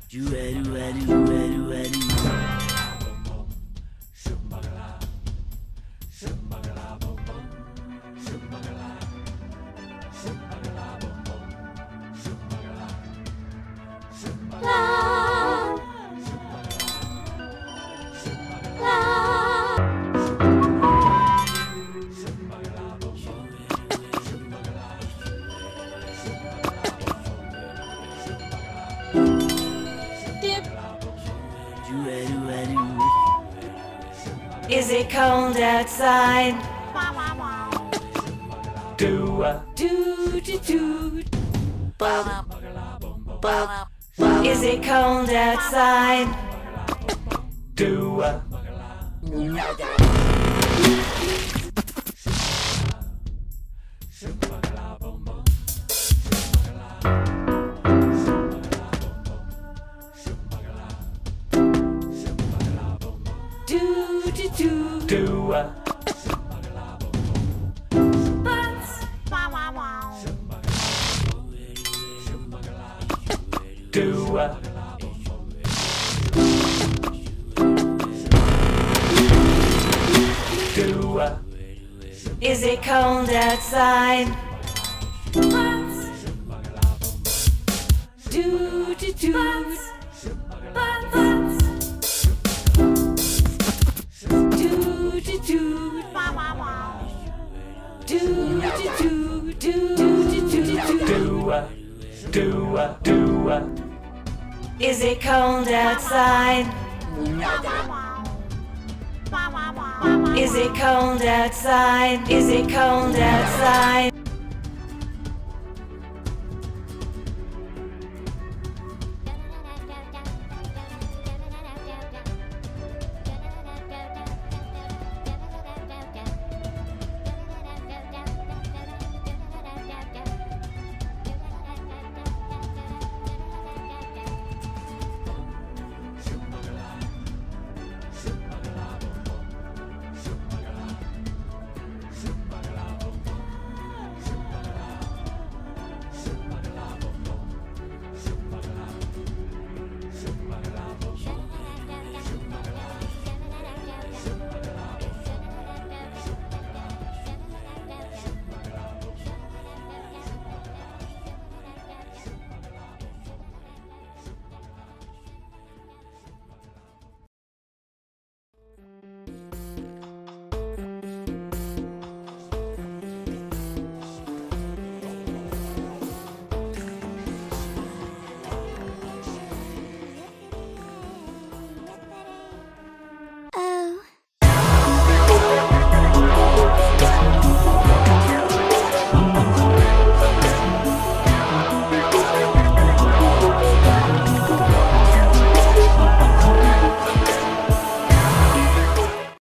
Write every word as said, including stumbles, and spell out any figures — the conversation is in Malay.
Is it cold outside? Do a Do do do. Is it cold outside? do a Do do do. do a do a do a Is it cold outside? Do do do. Do do do. Do do do. Do do do do. do a do a do a Is it cold outside? Is it cold outside? Is it cold outside?